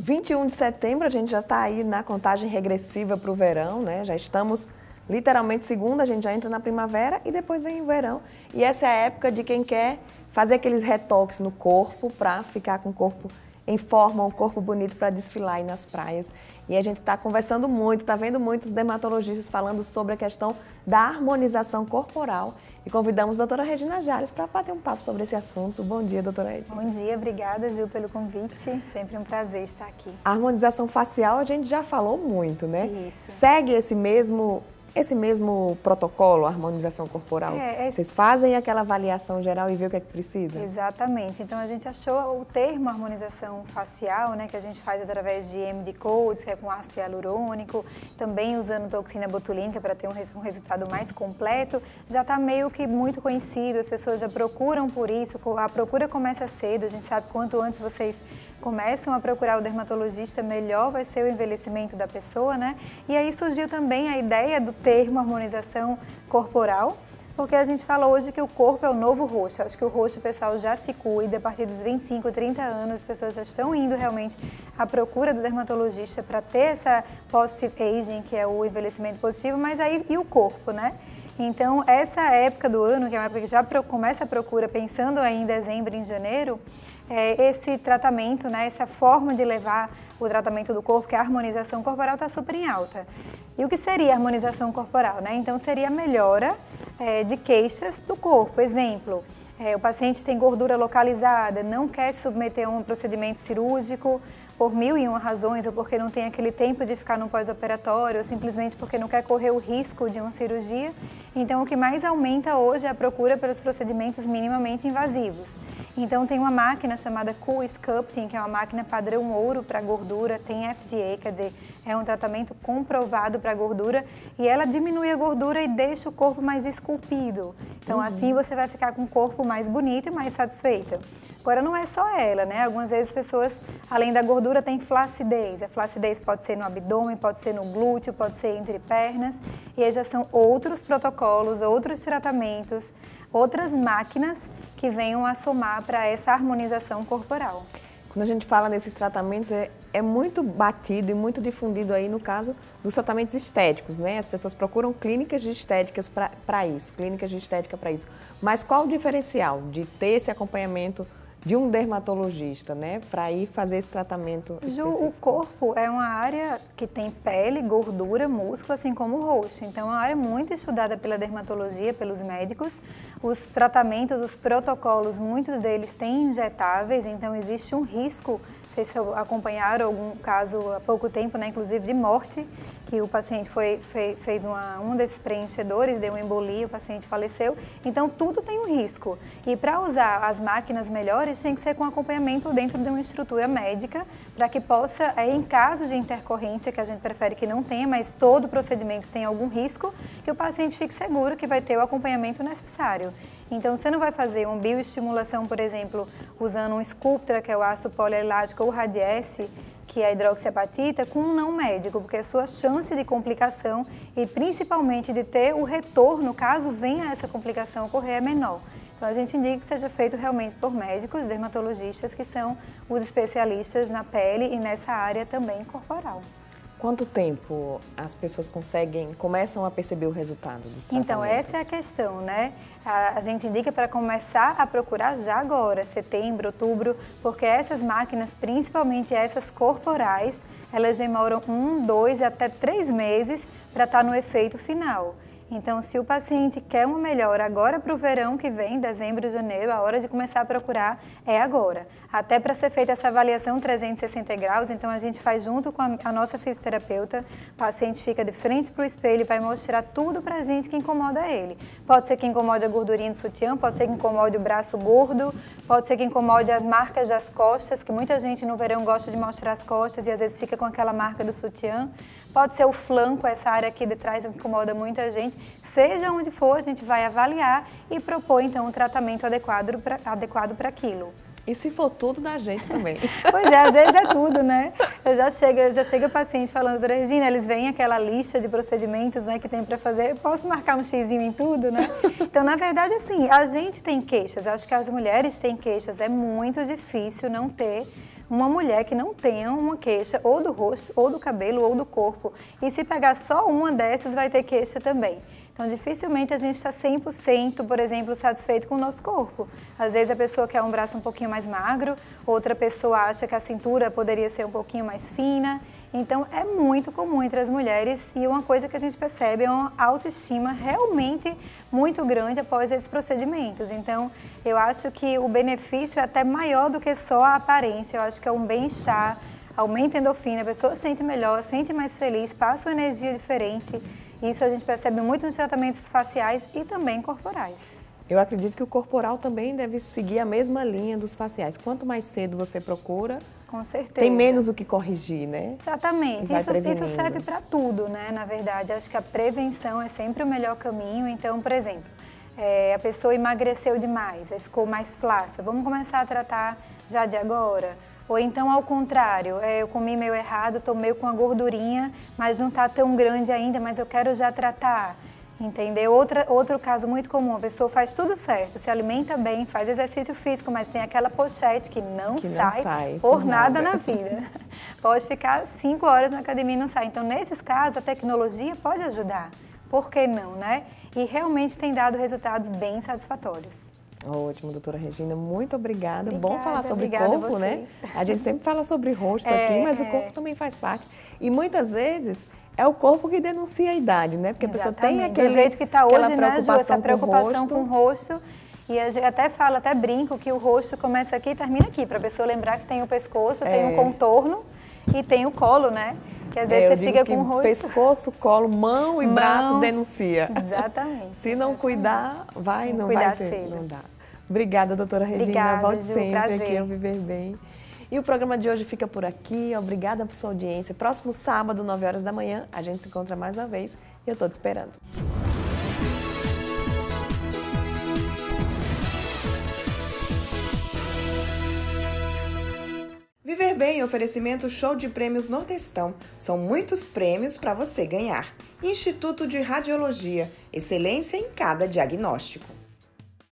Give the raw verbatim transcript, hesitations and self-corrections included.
vinte e um de setembro, a gente já está aí na contagem regressiva para o verão, né? Já estamos literalmente segunda, a gente já entra na primavera e depois vem o verão. E essa é a época de quem quer fazer aqueles retoques no corpo para ficar com o corpo em forma, um corpo bonito para desfilar aí nas praias. E a gente está conversando muito, está vendo muitos dermatologistas falando sobre a questão da harmonização corporal. E convidamos a doutora Regina Jales para bater um papo sobre esse assunto. Bom dia, doutora Regina. Bom dia, obrigada, Gil, pelo convite. Sempre um prazer estar aqui. A harmonização facial a gente já falou muito, né? Isso. Segue esse mesmo... Esse mesmo protocolo, a harmonização corporal, é, é... vocês fazem aquela avaliação geral e vê o que é que precisa? Exatamente. Então, a gente achou o termo harmonização facial, né, que a gente faz através de M D Codes, que é com ácido hialurônico, também usando toxina botulínica para ter um, res, um resultado mais completo, já está meio que muito conhecido, as pessoas já procuram por isso, a procura começa cedo, a gente sabe quanto antes vocês começam a procurar o dermatologista, melhor vai ser o envelhecimento da pessoa, né? E aí surgiu também a ideia do termo harmonização corporal, porque a gente fala hoje que o corpo é o novo rosto. Acho que o rosto o pessoal já se cuida, a partir dos vinte e cinco, trinta anos, as pessoas já estão indo realmente à procura do dermatologista para ter essa positive aging, que é o envelhecimento positivo, mas aí e o corpo, né? Então, essa época do ano, que é uma época que já começa a procura, pensando aí em dezembro, em janeiro, é, esse tratamento, né, essa forma de levar o tratamento do corpo, que é a harmonização corporal, está super em alta. E o que seria a harmonização corporal, né? Então, seria a melhora é, de queixas do corpo. Exemplo, é, o paciente tem gordura localizada, não quer se submeter a um procedimento cirúrgico por mil e uma razões, ou porque não tem aquele tempo de ficar no pós-operatório, ou simplesmente porque não quer correr o risco de uma cirurgia. Então, o que mais aumenta hoje é a procura pelos procedimentos minimamente invasivos. Então, tem uma máquina chamada Cool Sculpting, que é uma máquina padrão ouro para gordura, tem F D A, quer dizer, é um tratamento comprovado para gordura, e ela diminui a gordura e deixa o corpo mais esculpido. Então, uhum. assim você vai ficar com o corpo mais bonito e mais satisfeita. Agora, não é só ela, né? Algumas vezes as pessoas, além da gordura, têm flacidez. A flacidez pode ser no abdômen, pode ser no glúteo, pode ser entre pernas. E aí já são outros protocolos, outros tratamentos, outras máquinas que venham a somar para essa harmonização corporal. Quando a gente fala nesses tratamentos, é, é muito batido e muito difundido aí no caso dos tratamentos estéticos, né? As pessoas procuram clínicas de estéticas para isso, clínicas de estética para isso. Mas qual o diferencial de ter esse acompanhamento de um dermatologista, né, para ir fazer esse tratamento específico? Ju, o corpo é uma área que tem pele, gordura, músculo, assim como o rosto. Então, é uma área muito estudada pela dermatologia, pelos médicos. Os tratamentos, os protocolos, muitos deles têm injetáveis, então existe um risco. Vocês acompanharam algum caso há pouco tempo, né, inclusive de morte, que o paciente foi, fez, fez uma, um desses preenchedores, deu uma embolia, o paciente faleceu. Então, tudo tem um risco. E para usar as máquinas melhores, tem que ser com acompanhamento dentro de uma estrutura médica, para que possa, em caso de intercorrência, que a gente prefere que não tenha, mas todo procedimento tem algum risco, que o paciente fique seguro que vai ter o acompanhamento necessário. Então, você não vai fazer uma bioestimulação, por exemplo, usando um Sculptra, que é o ácido polielático, ou Radiesse, que é a hidroxiapatita, com um não médico, porque a sua chance de complicação e principalmente de ter o retorno, caso venha essa complicação ocorrer, é menor. Então, a gente indica que seja feito realmente por médicos, dermatologistas, que são os especialistas na pele e nessa área também corporal. Quanto tempo as pessoas conseguem, começam a perceber o resultado dos tratamentos? Então, essa é a questão, né? A, a gente indica para começar a procurar já agora, setembro, outubro, porque essas máquinas, principalmente essas corporais, elas demoram um, dois até três meses para estar no efeito final. Então, se o paciente quer uma melhora agora para o verão que vem, dezembro, janeiro, a hora de começar a procurar é agora. Até para ser feita essa avaliação trezentos e sessenta graus, então a gente faz junto com a, a nossa fisioterapeuta, o paciente fica de frente para o espelho e vai mostrar tudo para a gente que incomoda ele. Pode ser que incomode a gordurinha do sutiã, pode ser que incomode o braço gordo, pode ser que incomode as marcas das costas, que muita gente no verão gosta de mostrar as costas e às vezes fica com aquela marca do sutiã. Pode ser o flanco, essa área aqui de trás que incomoda muita gente. Seja onde for, a gente vai avaliar e propor, então, um tratamento adequado para adequado para aquilo. E se for tudo da gente também. Pois é, às vezes é tudo, né? Eu já chego, já chega o paciente falando, doutora Regina, eles veem aquela lista de procedimentos, né, que tem para fazer, eu posso marcar um xizinho em tudo, né? Então, na verdade, assim, a gente tem queixas, acho que as mulheres têm queixas, é muito difícil não ter, uma mulher que não tenha uma queixa ou do rosto, ou do cabelo, ou do corpo. E se pegar só uma dessas, vai ter queixa também. Então, dificilmente a gente está cem por cento, por exemplo, satisfeito com o nosso corpo. Às vezes a pessoa quer um braço um pouquinho mais magro, outra pessoa acha que a cintura poderia ser um pouquinho mais fina. Então, é muito comum entre as mulheres e uma coisa que a gente percebe é uma autoestima realmente muito grande após esses procedimentos. Então, eu acho que o benefício é até maior do que só a aparência. Eu acho que é um bem-estar, aumenta a endorfina, a pessoa se sente melhor, se sente mais feliz, passa uma energia diferente. Isso a gente percebe muito nos tratamentos faciais e também corporais. Eu acredito que o corporal também deve seguir a mesma linha dos faciais. Quanto mais cedo você procura, com certeza, tem menos o que corrigir, né? Exatamente. Isso, isso serve para tudo, né? Na verdade, acho que a prevenção é sempre o melhor caminho. Então, por exemplo, é, a pessoa emagreceu demais, aí ficou mais flácida. Vamos começar a tratar já de agora? Ou então, ao contrário, é, eu comi meio errado, estou meio com a gordurinha, mas não está tão grande ainda, mas eu quero já tratar. Entendeu? Outra, outro caso muito comum, a pessoa faz tudo certo, se alimenta bem, faz exercício físico, mas tem aquela pochete que não, que sai, não sai por, por nada, nada na vida. Pode ficar cinco horas na academia e não sai. Então, nesses casos, a tecnologia pode ajudar. Por que não, né? E realmente tem dado resultados bem satisfatórios. Ótimo, doutora Regina, muito obrigada. Obrigada, Bom falar sobre corpo, a né? A gente sempre fala sobre rosto é, aqui, mas é. o corpo também faz parte. E muitas vezes é o corpo que denuncia a idade, né? Porque Exatamente. a pessoa tem aquele, do jeito que está hoje, aquela né, Ju, essa preocupação preocupação com o rosto. E a gente até fala, até brinco que o rosto começa aqui e termina aqui, para a pessoa lembrar que tem o pescoço, é. tem o contorno e tem o colo, né? Que às vezes é, você fica com o rosto... pescoço, colo, mão e Mãos, braço denuncia. Exatamente. Se não exatamente. cuidar, vai, não, não cuidar vai ter, cedo. não dá. Obrigada, doutora Regina. Obrigada, Volte Ju, sempre prazer. aqui ao Viver Bem. E o programa de hoje fica por aqui. Obrigada por sua audiência. Próximo sábado, nove horas da manhã, a gente se encontra mais uma vez e eu estou te esperando. Viver Bem, oferecimento show de prêmios Nordestão. São muitos prêmios para você ganhar. Instituto de Radiologia, excelência em cada diagnóstico.